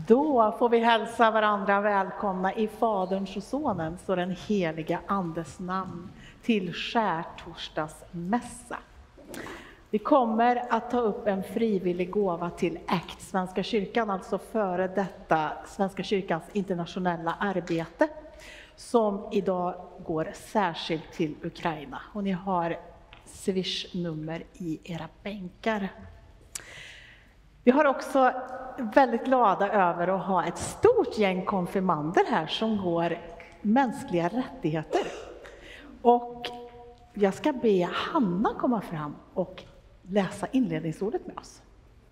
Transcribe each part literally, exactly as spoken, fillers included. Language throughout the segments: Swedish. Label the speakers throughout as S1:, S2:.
S1: Då får vi hälsa varandra välkomna i Faderns och Sonens och den heliga Andes namn till skärtorsdagsmässa. Vi kommer att ta upp en frivillig gåva till A C T, Svenska kyrkan, alltså före detta Svenska kyrkans internationella arbete, som idag går särskilt till Ukraina. Och ni har Swish-nummer i era bänkar. Vi har också väldigt glada över att ha ett stort gäng konfirmander här som går mänskliga rättigheter. Och jag ska be Hanna komma fram och läsa inledningsordet med oss.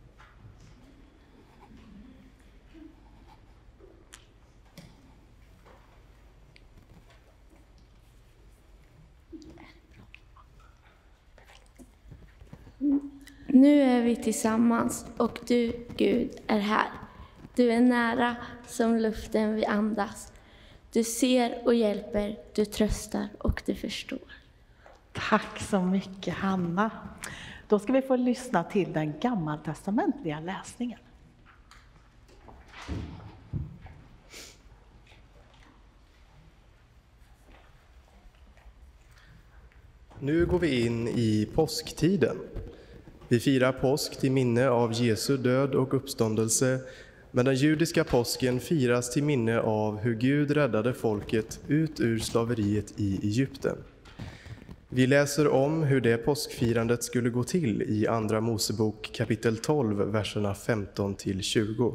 S2: Nu är vi tillsammans och du, Gud, är här. Du är nära som luften vi andas. Du ser och hjälper, du tröstar och du förstår.
S1: Tack så mycket, Hanna. Då ska vi få lyssna till den gammaltestamentliga läsningen.
S3: Nu går vi in i påsktiden. Vi firar påsk till minne av Jesu död och uppståndelse, men den judiska påsken firas till minne av hur Gud räddade folket ut ur slaveriet i Egypten. Vi läser om hur det påskfirandet skulle gå till i Andra Mosebok kapitel tolv, verserna femton till tjugo.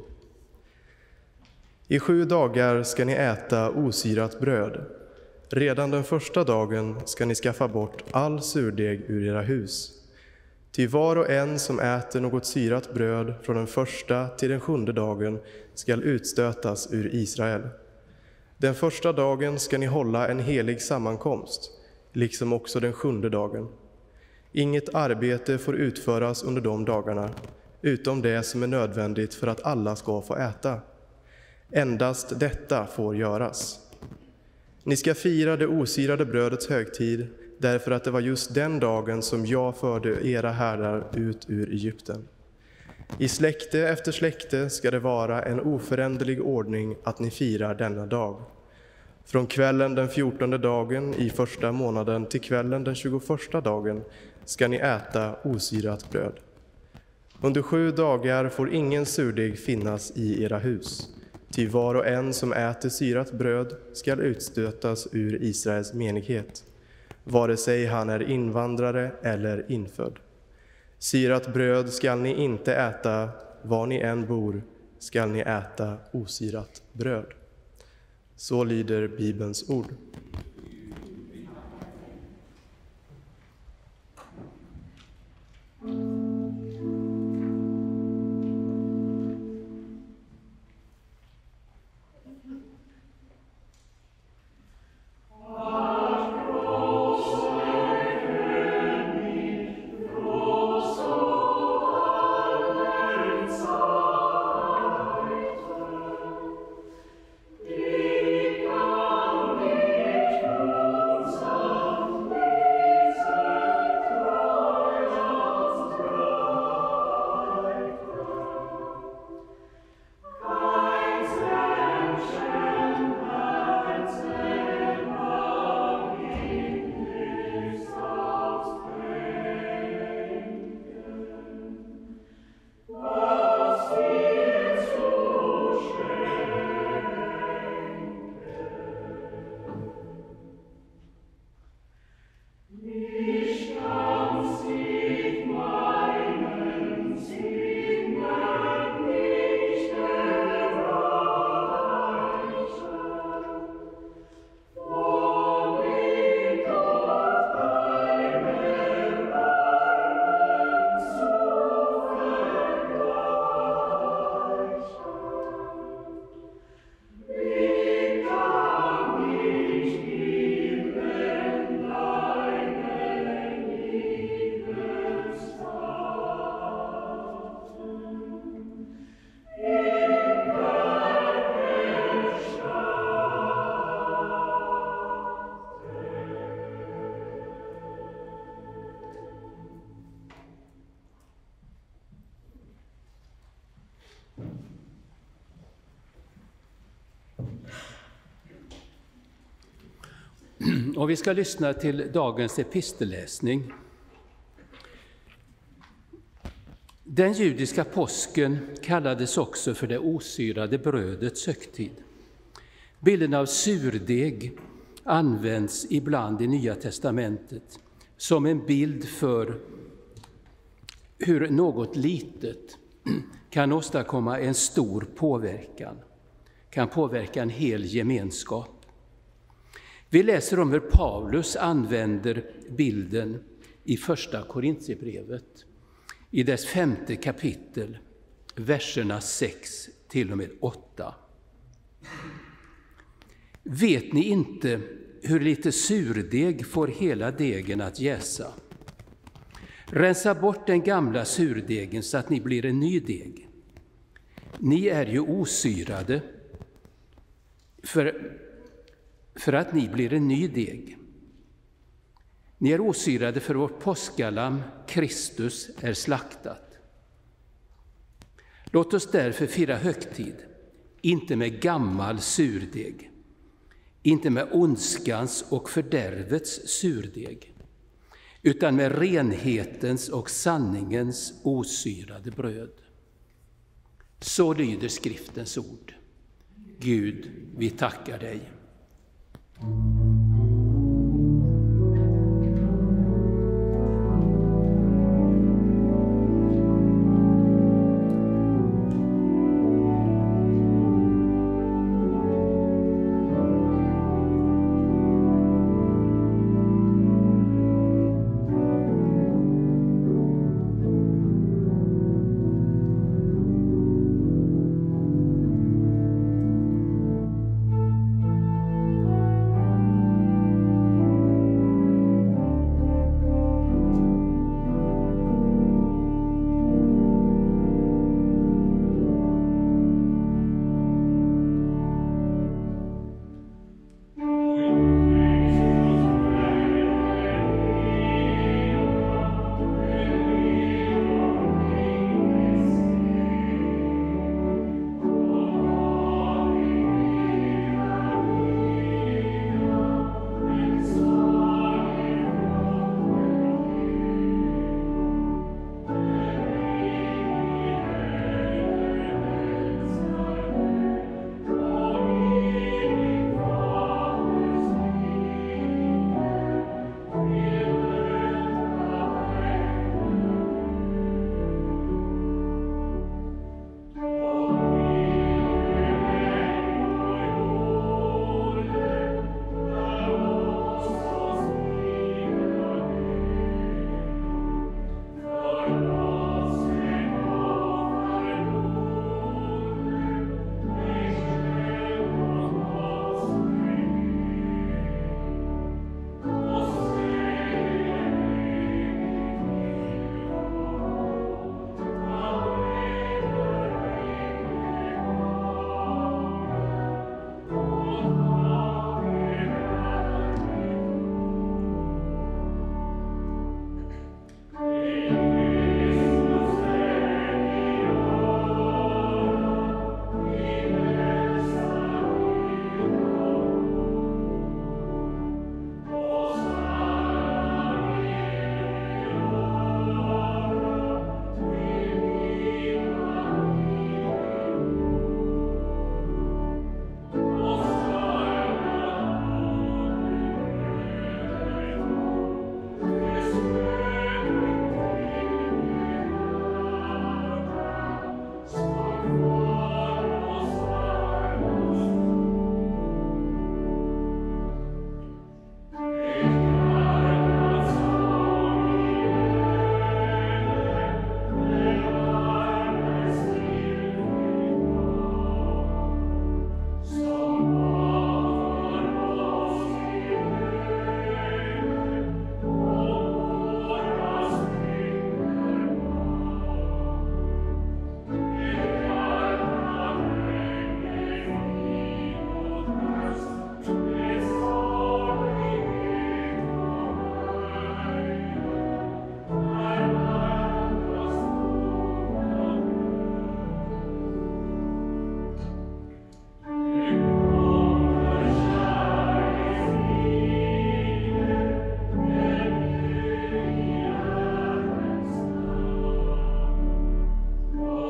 S3: I sju dagar ska ni äta osyrat bröd. Redan den första dagen ska ni skaffa bort all surdeg ur era hus. Ty var och en som äter något syrat bröd från den första till den sjunde dagen skall utstötas ur Israel. Den första dagen ska ni hålla en helig sammankomst, liksom också den sjunde dagen. Inget arbete får utföras under de dagarna, utom det som är nödvändigt för att alla ska få äta. Endast detta får göras. Ni ska fira det osyrade brödets högtid, därför att det var just den dagen som jag förde era herrar ut ur Egypten. I släkte efter släkte ska det vara en oföränderlig ordning att ni firar denna dag. Från kvällen den fjortonde dagen i första månaden till kvällen den tjugoförsta dagen ska ni äta osyrat bröd. Under sju dagar får ingen surdeg finnas i era hus, ty var och en som äter syrat bröd skall utstötas ur Israels menighet, vare sig han är invandrare eller infödd. Syrat bröd skall ni inte äta, var ni än bor skall ni äta osyrat bröd. Så lyder Bibelns ord.
S4: Och vi ska lyssna till dagens epistelläsning. Den judiska påsken kallades också för det osyrade brödets högtid. Bilden av surdeg används ibland i Nya testamentet som en bild för hur något litet kan åstadkomma en stor påverkan, kan påverka en hel gemenskap. Vi läser om hur Paulus använder bilden i första Korintierbrevet, i dess femte kapitel, verserna sex till och med åtta. Vet ni inte hur lite surdeg får hela degen att jäsa? Rensa bort den gamla surdegen så att ni blir en ny deg. Ni är ju osyrade för, för att ni blir en ny deg. Ni är osyrade för vårt påskalamm, Kristus, är slaktat. Låt oss därför fira högtid, inte med gammal surdeg, inte med ondskans och fördärvets surdeg, utan med renhetens och sanningens osyrade bröd. Så lyder skriftens ord. Gud, vi tackar dig.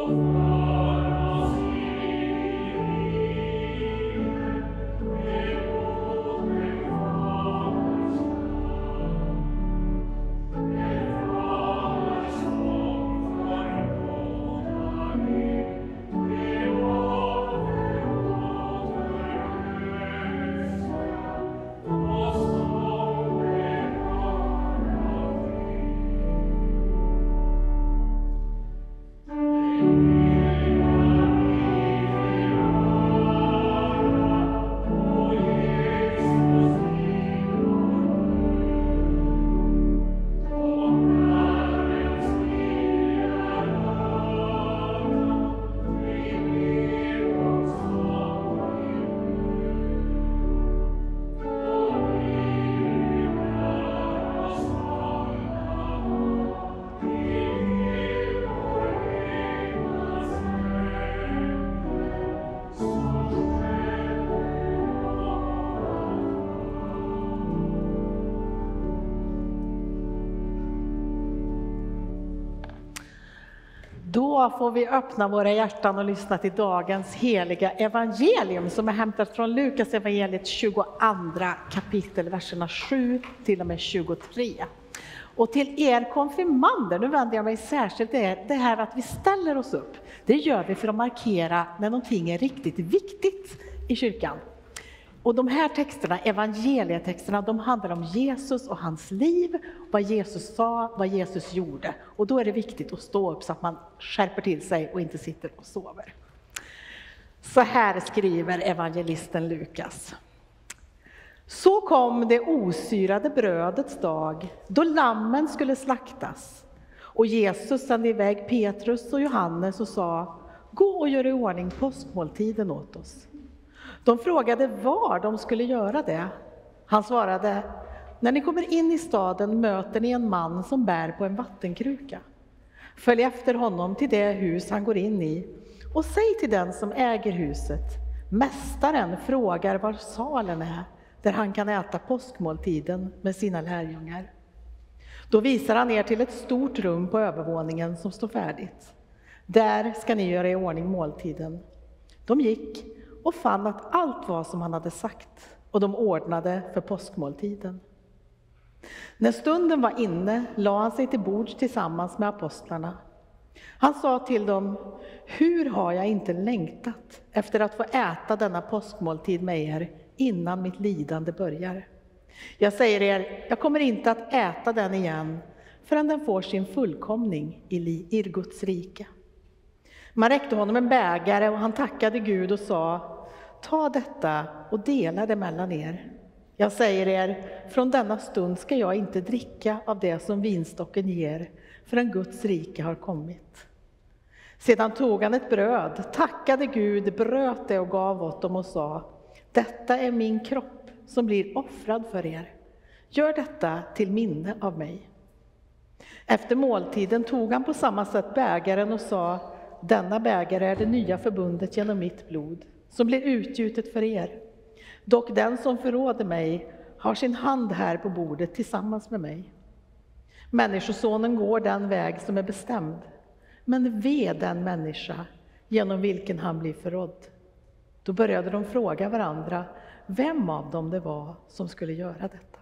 S1: Då får vi öppna våra hjärtan och lyssna till dagens heliga evangelium som är hämtat från Lukas evangeliet tjugoandra kapitel, verserna sju till och med tjugotre. Och till er konfirmander, nu vänder jag mig särskilt till er, det här att vi ställer oss upp, det gör vi för att markera när någonting är riktigt viktigt i kyrkan. Och de här texterna, evangelietexterna, de handlar om Jesus och hans liv, vad Jesus sa, vad Jesus gjorde. Och då är det viktigt att stå upp så att man skärper till sig och inte sitter och sover. Så här skriver evangelisten Lukas. Så kom det osyrade brödets dag, då lammen skulle slaktas. Och Jesus sände iväg Petrus och Johannes och sa, gå och gör i ordning påskmåltiden åt oss. De frågade var de skulle göra det. Han svarade, när ni kommer in i staden möter ni en man som bär på en vattenkruka. Följ efter honom till det hus han går in i och säg till den som äger huset, mästaren frågar var salen är där han kan äta påskmåltiden med sina lärjungar. Då visar han er till ett stort rum på övervåningen som står färdigt. Där ska ni göra i ordning måltiden. De gick och fann att allt var som han hade sagt, och de ordnade för påskmåltiden. När stunden var inne la han sig till bords tillsammans med apostlarna. Han sa till dem, hur har jag inte längtat efter att få äta denna påskmåltid med er innan mitt lidande börjar. Jag säger er, jag kommer inte att äta den igen förrän den får sin fullkomning i Guds rike. Man räckte honom en bägare och han tackade Gud och sa, ta detta och dela det mellan er. Jag säger er, från denna stund ska jag inte dricka av det som vinstocken ger förrän Guds rike har kommit. Sedan tog han ett bröd, tackade Gud, bröt det och gav åt dem och sa, detta är min kropp som blir offrad för er. Gör detta till minne av mig. Efter måltiden tog han på samma sätt bägaren och sa, denna bägare är det nya förbundet genom mitt blod som blir utgjutet för er. Dock den som förråder mig har sin hand här på bordet tillsammans med mig. Människosonen går den väg som är bestämd, men ve den människa genom vilken han blir förrådd. Då började de fråga varandra vem av dem det var som skulle göra detta.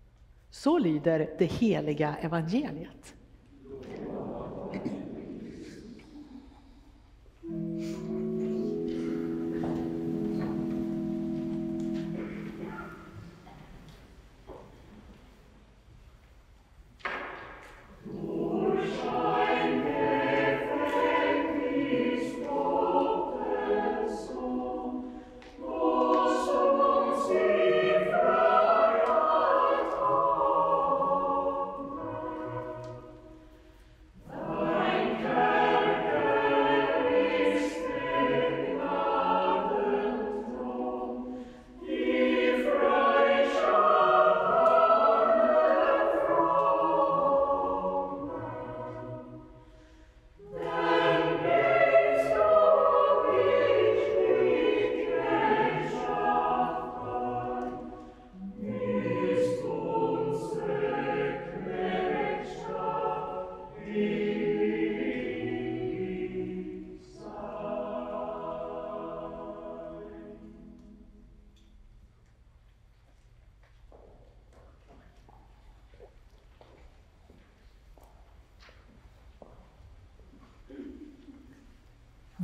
S1: Så lyder det heliga evangeliet.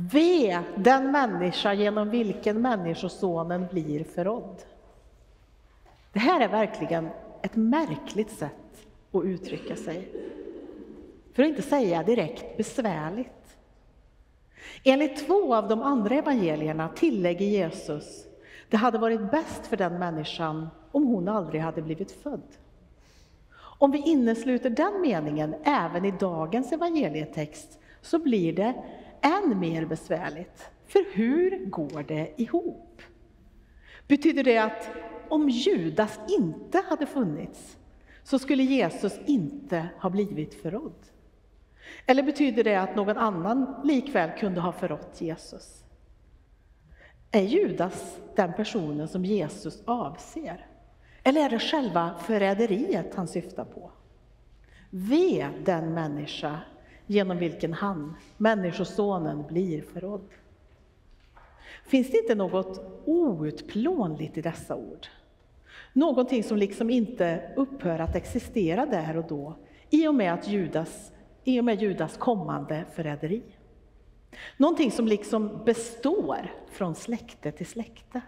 S1: Ve den människa genom vilken människosonen blir förrådd. Det här är verkligen ett märkligt sätt att uttrycka sig. För att inte säga direkt besvärligt. Enligt två av de andra evangelierna tillägger Jesus: det hade varit bäst för den människan om hon aldrig hade blivit född. Om vi innesluter den meningen även i dagens evangelietext så blir det än mer besvärligt. För hur går det ihop? Betyder det att om Judas inte hade funnits så skulle Jesus inte ha blivit förrådd? Eller betyder det att någon annan likväl kunde ha förrått Jesus? Är Judas den personen som Jesus avser? Eller är det själva förräderiet han syftar på? Ve den människa genom vilken han, människosonen, blir förrådd. Finns det inte något outplånligt i dessa ord? Någonting som liksom inte upphör att existera där och då i och med, att Judas, i och med Judas kommande förräderi. Någonting som liksom består från släkte till släkte.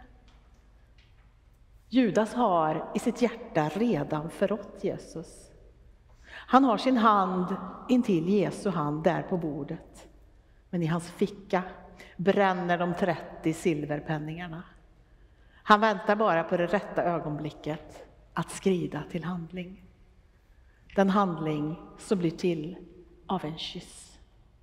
S1: Judas har i sitt hjärta redan förrått Jesus. Han har sin hand intill Jesu hand där på bordet. Men i hans ficka bränner de trettio silverpenningarna. Han väntar bara på det rätta ögonblicket att skrida till handling. Den handling som blir till av en kyss.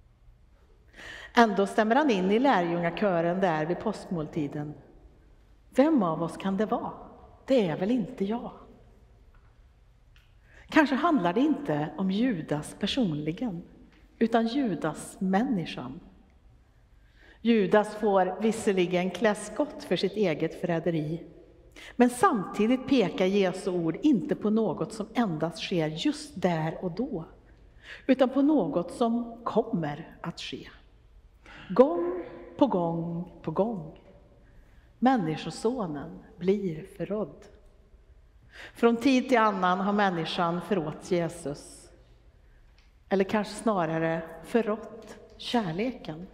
S1: Ändå stämmer han in i lärjungakören där vid påskmåltiden. Vem av oss kan det vara? Det är väl inte jag. Kanske handlar det inte om Judas personligen, utan Judas människan. Judas får visserligen klä skott för sitt eget förräderi, men samtidigt pekar Jesu ord inte på något som endast sker just där och då, utan på något som kommer att ske. Gång på gång på gång. Människosonen blir förrådd. Från tid till annan har människan förrått Jesus. Eller kanske snarare förrått kärleken.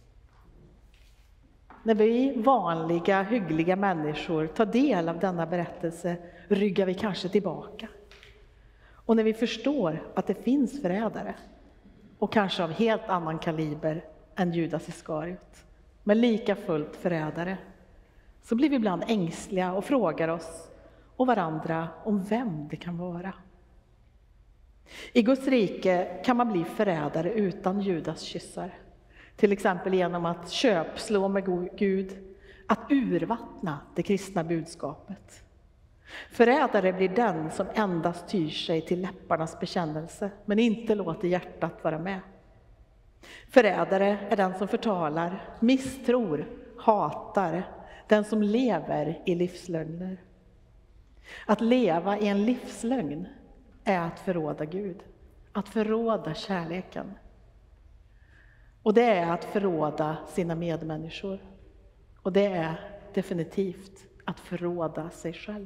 S1: När vi vanliga, hyggliga människor tar del av denna berättelse ryggar vi kanske tillbaka. Och när vi förstår att det finns förrädare, och kanske av helt annan kaliber än Judas Iskariot, men lika fullt förrädare, så blir vi ibland ängsliga och frågar oss och varandra om vem det kan vara. I Guds rike kan man bli förrädare utan Judas kyssar. Till exempel genom att köpslå med Gud, att urvattna det kristna budskapet. Förrädare blir den som endast tyr sig till läpparnas bekännelse, men inte låter hjärtat vara med. Förrädare är den som förtalar, misstror, hatar, den som lever i livslögner. Att leva i en livslögn är att förråda Gud, att förråda kärleken. Och det är att förråda sina medmänniskor. Och det är definitivt att förråda sig själv.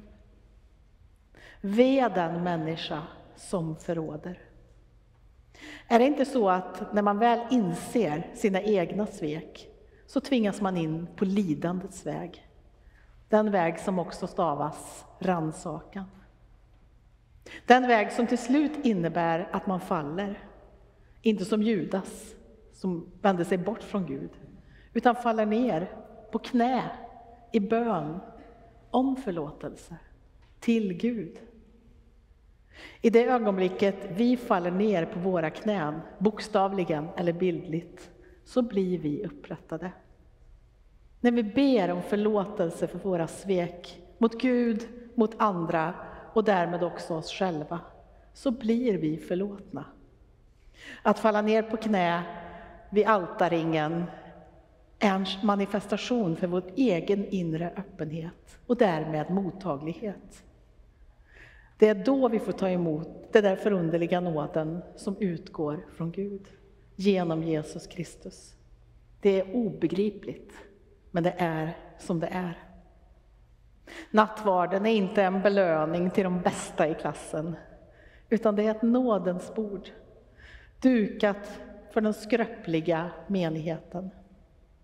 S1: Ve den människa som förråder. Är det inte så att när man väl inser sina egna svek så tvingas man in på lidandets väg? Den väg som också stavas rannsakan. Den väg som till slut innebär att man faller. Inte som Judas som vände sig bort från Gud, utan faller ner på knä i bön om förlåtelse till Gud. I det ögonblicket vi faller ner på våra knän, bokstavligen eller bildligt, så blir vi upprättade. När vi ber om förlåtelse för våra svek mot Gud, mot andra och därmed också oss själva, så blir vi förlåtna. Att falla ner på knä vid altarringen är en manifestation för vår egen inre öppenhet och därmed mottaglighet. Det är då vi får ta emot den där förunderliga nåden som utgår från Gud genom Jesus Kristus. Det är obegripligt, men det är som det är. Nattvarden är inte en belöning till de bästa i klassen, utan det är ett nådens bord, dukat för den skröpliga menigheten.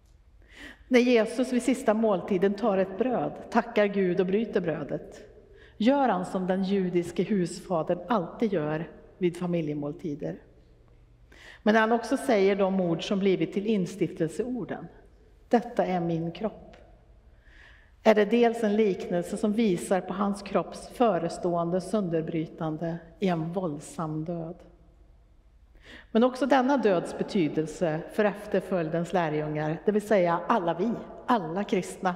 S1: När Jesus vid sista måltiden tar ett bröd, tackar Gud och bryter brödet, gör han som den judiske husfadern alltid gör vid familjemåltider. Men han också säger de ord som blivit till instiftelseorden. Detta är min kropp. Är det dels en liknelse som visar på hans kropps förestående sönderbrytande i en våldsam död. Men också denna döds betydelse för efterföljdens lärjungar, det vill säga alla vi, alla kristna.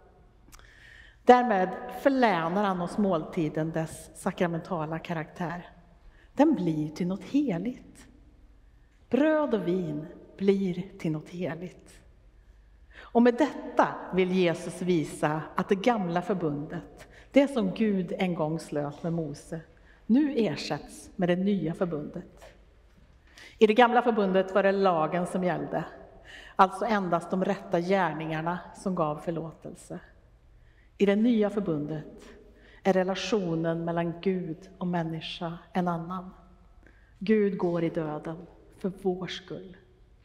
S1: Därmed förlänar han oss måltiden dess sakramentala karaktär. Den blir till något heligt. Bröd och vin blir till något heligt. Och med detta vill Jesus visa att det gamla förbundet, det som Gud en gång slöt med Mose, nu ersätts med det nya förbundet. I det gamla förbundet var det lagen som gällde, alltså endast de rätta gärningarna som gav förlåtelse. I det nya förbundet är relationen mellan Gud och människa en annan. Gud går i döden för vår skull.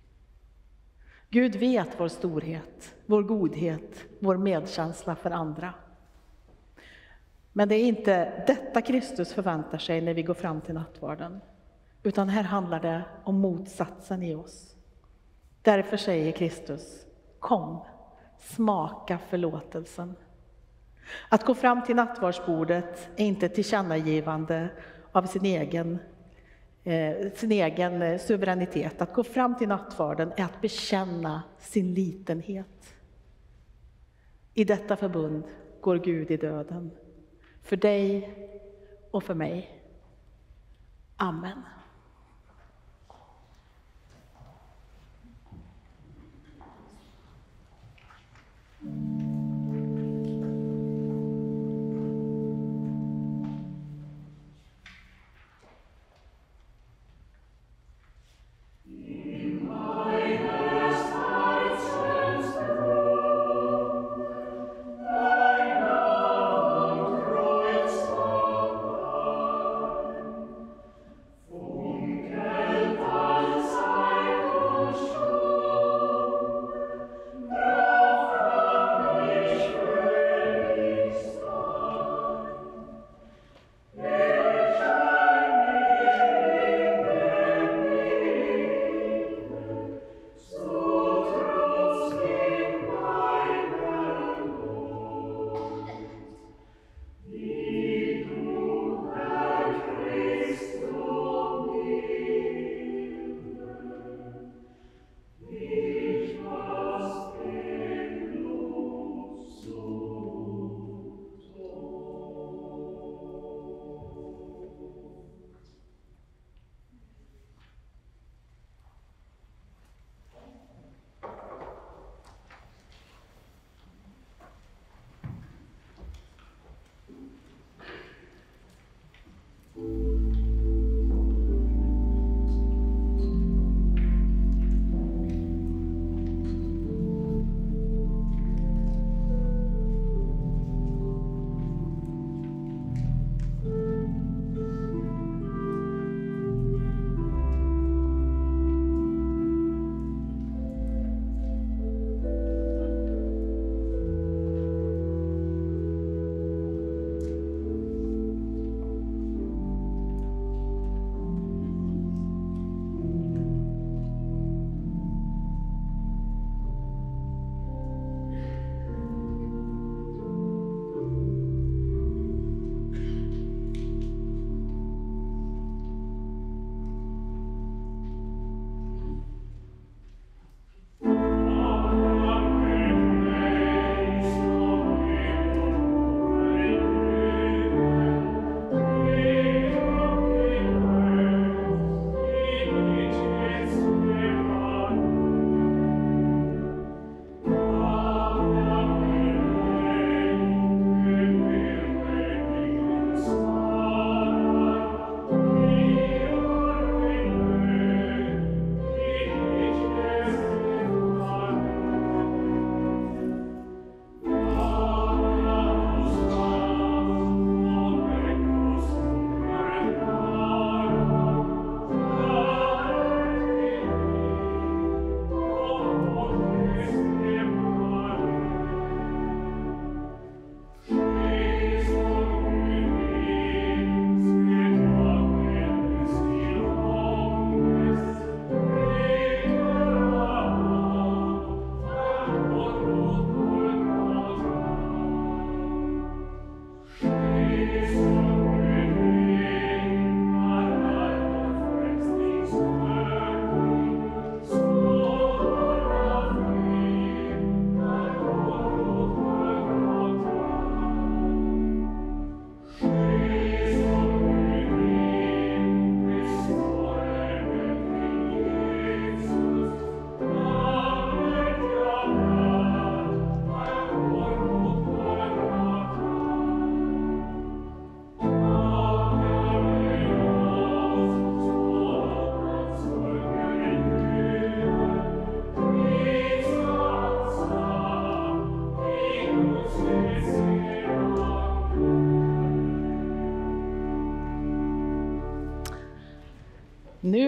S1: Gud vet vår storhet, vår godhet, vår medkänsla för andra. Men det är inte detta Kristus förväntar sig när vi går fram till nattvarden. Utan här handlar det om motsatsen i oss. Därför säger Kristus, kom, smaka förlåtelsen. Att gå fram till nattvardsbordet är inte ett tillkännagivande av sin egen, eh, sin egen suveränitet. Att gå fram till nattvarden är att bekänna sin litenhet. I detta förbund går Gud i döden. För dig och för mig. Amen.
S5: Oh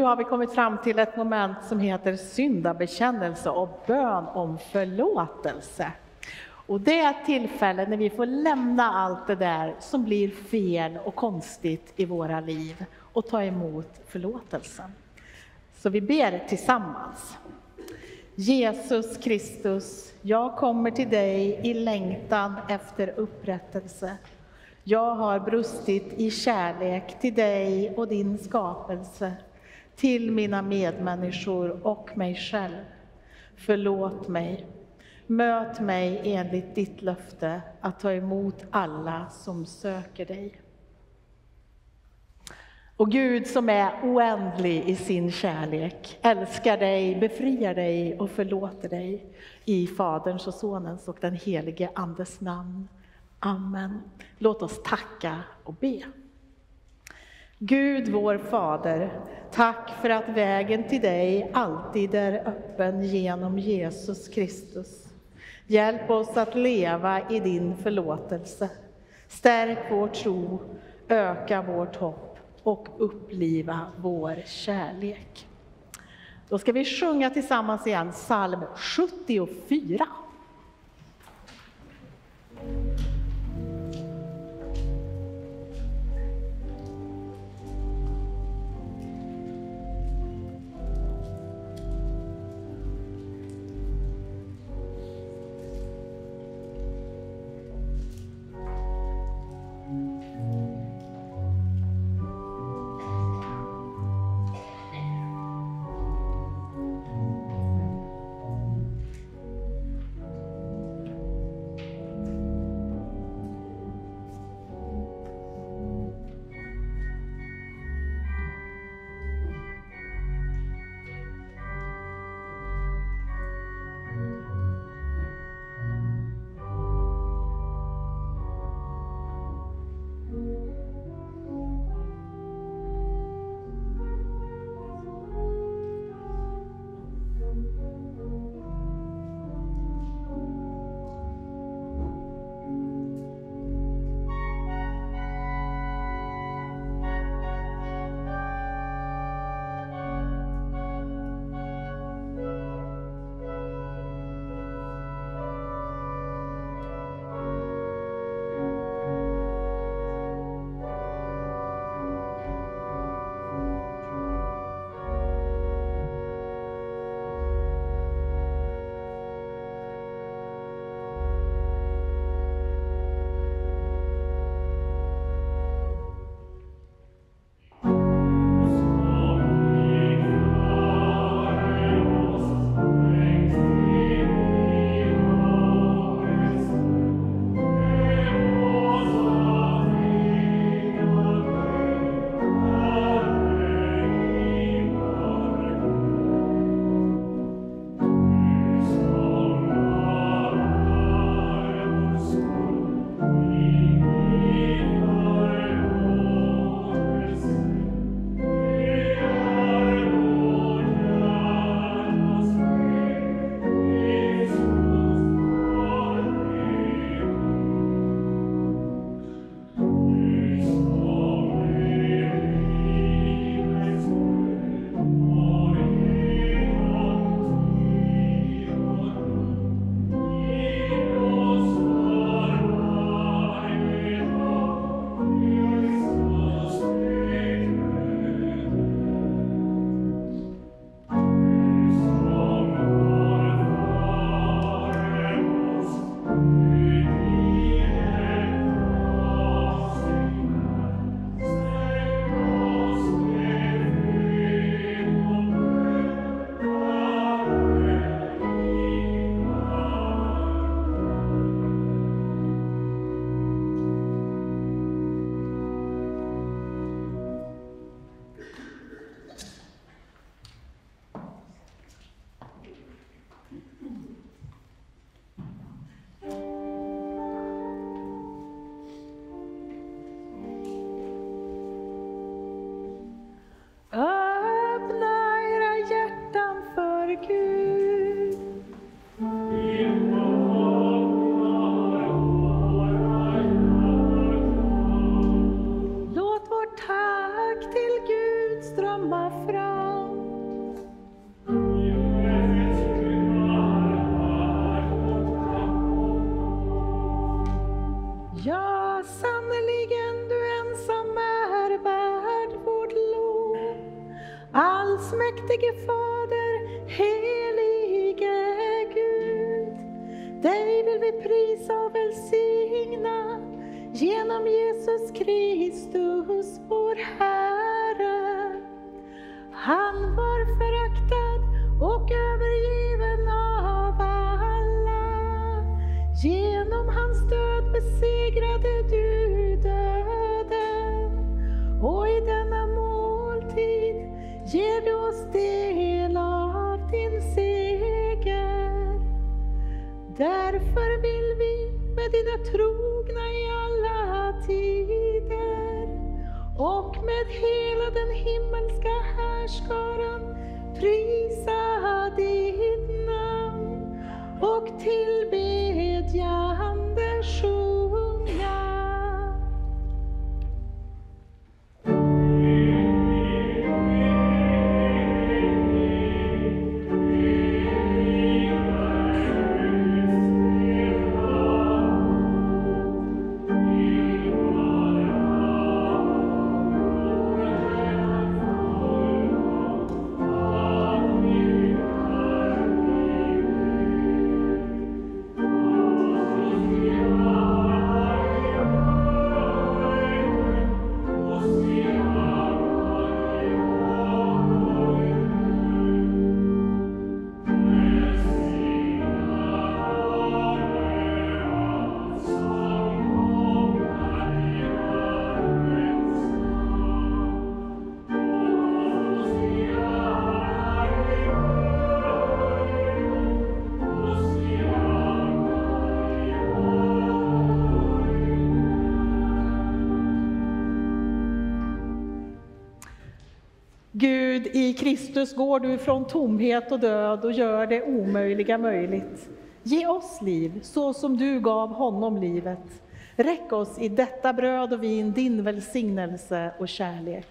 S1: har vi kommit fram till ett moment som heter syndabekännelse och bön om förlåtelse. Och det är ett tillfälle när vi får lämna allt det där som blir fel och konstigt i våra liv och ta emot förlåtelsen. Så vi ber tillsammans. Jesus Kristus, jag kommer till dig i längtan efter upprättelse. Jag har brustit i kärlek till dig och din skapelse, till mina medmänniskor och mig själv. Förlåt mig. Möt mig enligt ditt löfte att ta emot alla som söker dig. Och Gud som är oändlig i sin kärlek, älskar dig, befriar dig och förlåter dig i Faderns och Sonens och den helige Andes namn. Amen. Låt oss tacka och be. Gud vår Fader, tack för att vägen till dig alltid är öppen genom Jesus Kristus. Hjälp oss att leva i din förlåtelse. Stärk vår tro, öka vårt hopp och uppliva vår kärlek. Då ska vi sjunga tillsammans igen psalm sjuttiofyra. allsmäktige Fader, helige Gud. Dig vill vi prisa och välsigna genom Jesus Kristus, vår Herre. Han var föraktad och övergiven av alla. Genom hans död besegrade du döden. Och i denna måltid ger du oss del av din seger. Därför vill vi med dina trogna i alla tider och med hela den himmelska härskaran prisa ditt namn och tillbedjande sjunga. Gud, i Kristus går du från tomhet och död och gör det omöjliga möjligt. Ge oss liv, så som du gav honom livet. Räck oss i detta bröd och vin din välsignelse och kärlek.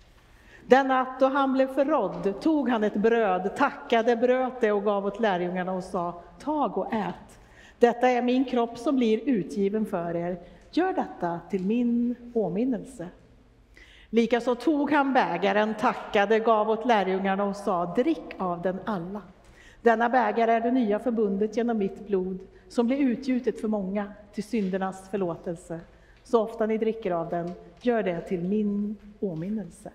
S1: Den natt då han blev förrådd tog han ett bröd, tackade, bröt det och gav åt lärjungarna och sa: tag och ät. Detta är min kropp som blir utgiven för er. Gör detta till min åminnelse. Likaså tog han bägaren, tackade, gav åt lärjungarna och sa: drick av den alla. Denna bägare är det nya förbundet genom mitt blod, som blir utgjutet för många till syndernas förlåtelse. Så ofta ni dricker av den, gör det till min åminnelse.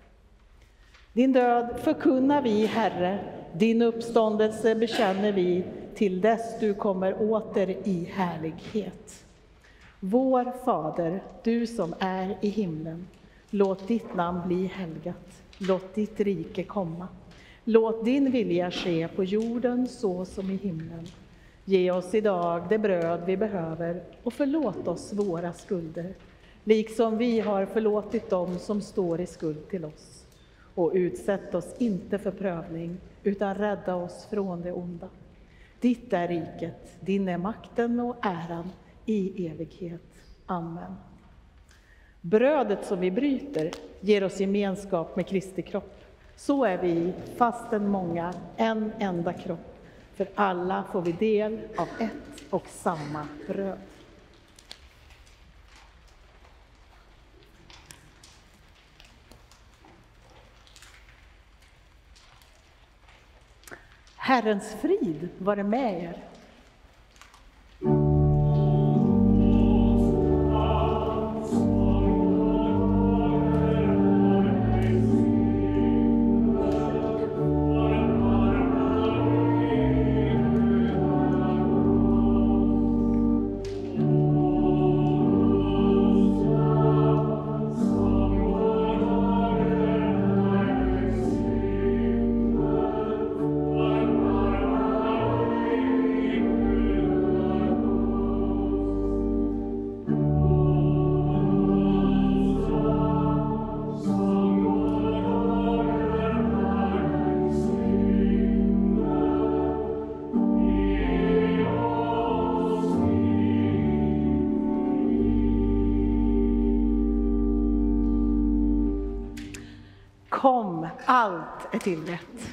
S1: Din död förkunnar vi, Herre, din uppståndelse bekänner vi till dess du kommer åter i härlighet. Vår Fader, du som är i himlen, låt ditt namn bli helgat, låt ditt rike komma. Låt din vilja ske på jorden så som i himlen. Ge oss idag det bröd vi behöver och förlåt oss våra skulder, liksom vi har förlåtit dem som står i skuld till oss. Och utsätt oss inte för prövning, utan rädda oss från det onda. Ditt är riket, din är makten och äran i evighet. Amen. Brödet som vi bryter ger oss gemenskap med Kristi kropp. Så är vi, fastän många, en enda kropp. För alla får vi del av ett och samma bröd. Herrens frid vare med er. Kom, allt är tillrätt.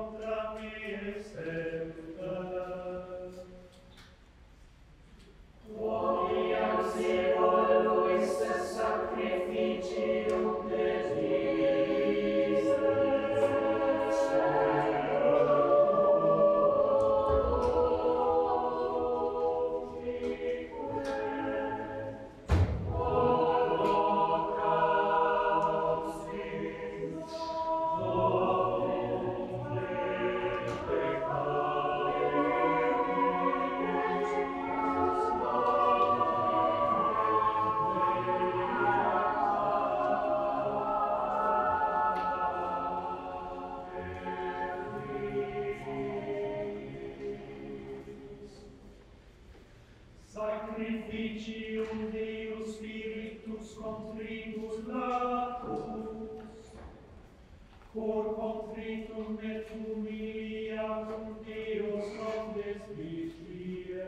S5: Sacrificium Deus Spiritus contritus lacus, cor contritum et humiliatum Deus non despicie.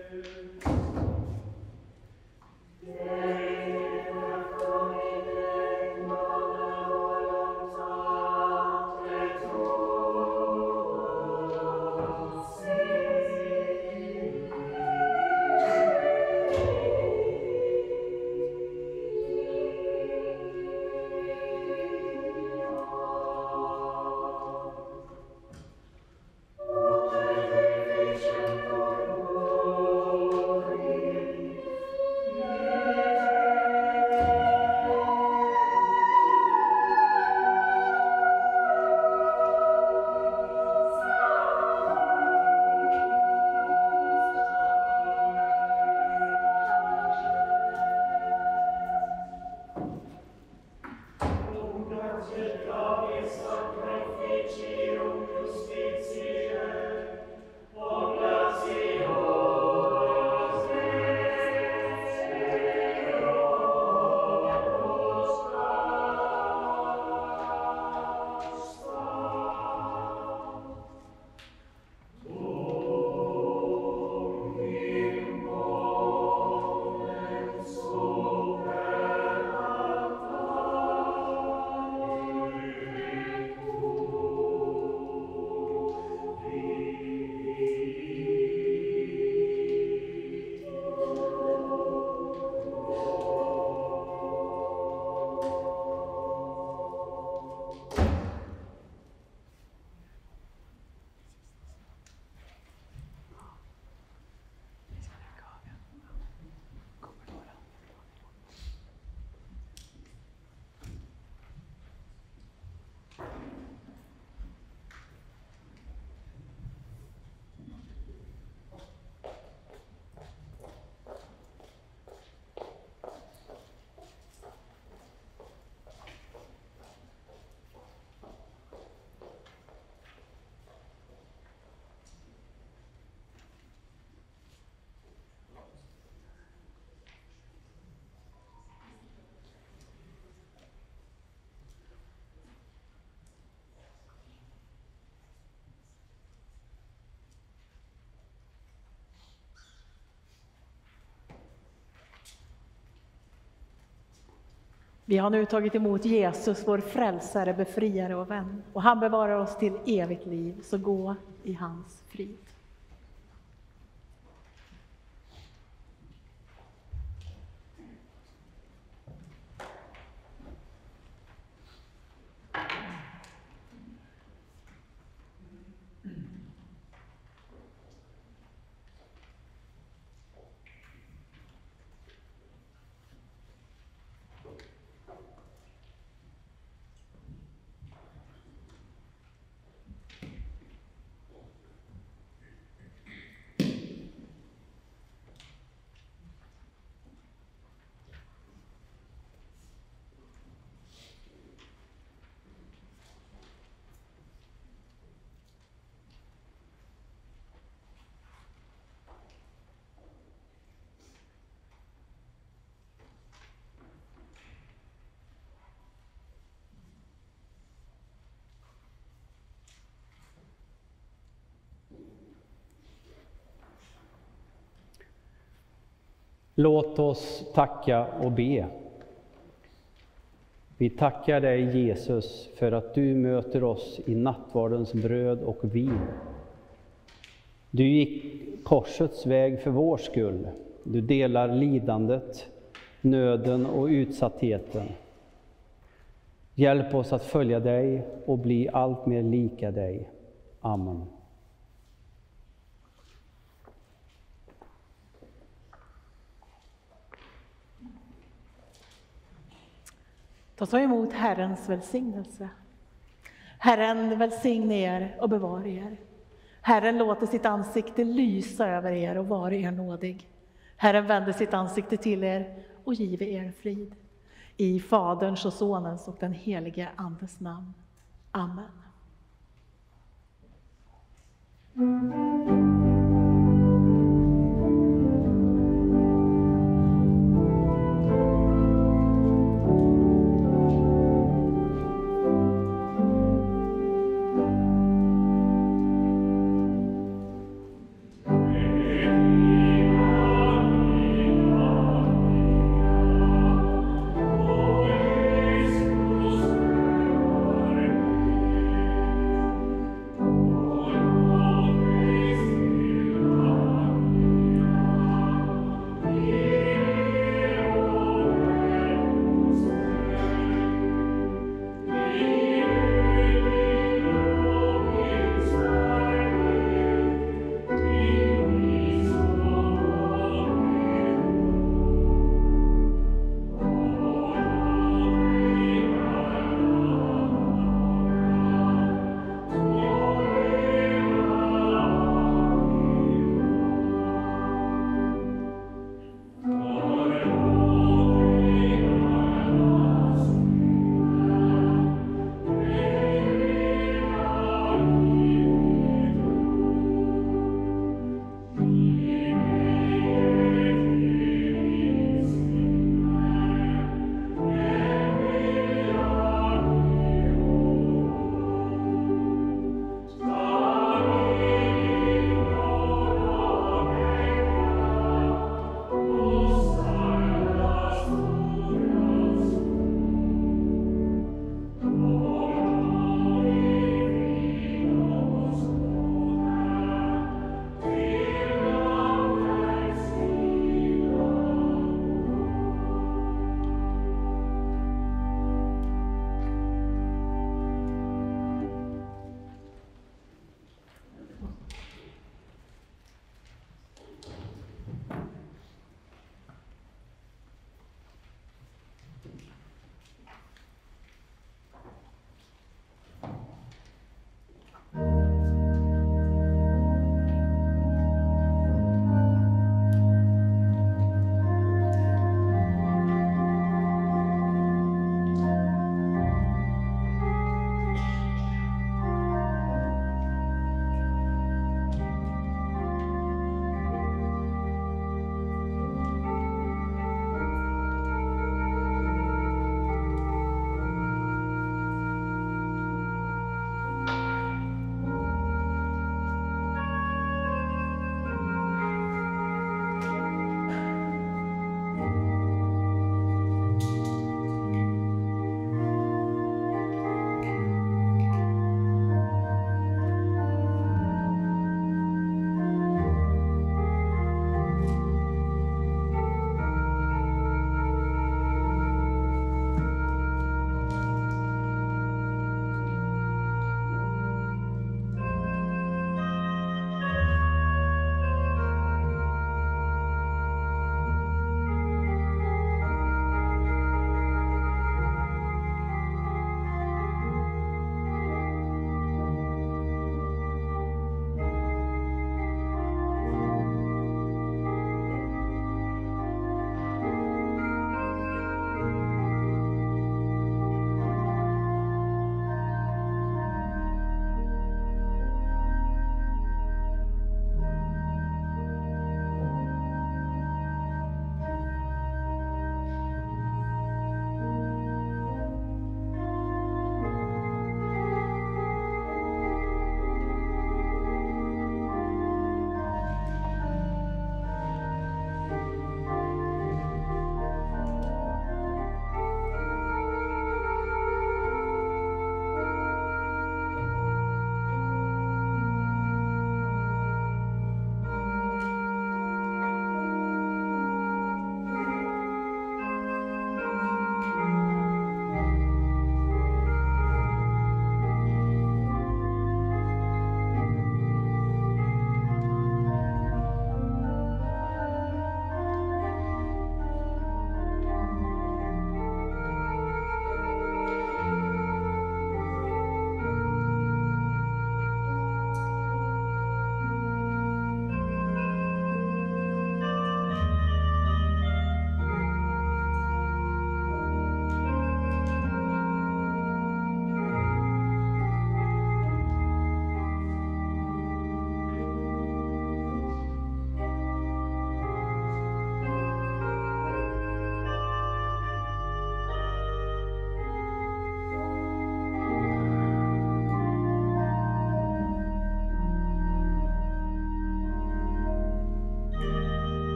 S1: Vi har nu tagit emot Jesus, vår frälsare, befriare och vän. Och han bevarar oss till evigt liv, så gå i hans frid.
S6: Låt oss tacka och be. Vi tackar dig, Jesus, för att du möter oss i nattvardens bröd och vin. Du gick korsets väg för vår skull. Du delar lidandet, nöden och utsattheten. Hjälp oss att följa dig och bli allt mer lika dig. Amen.
S1: Ta så emot Herrens välsignelse. Herren välsigne er och bevara er. Herren låter sitt ansikte lysa över er och vara er nådig. Herren vänder sitt ansikte till er och giver er frid. I Faderns och Sonens och den helige Andes namn. Amen.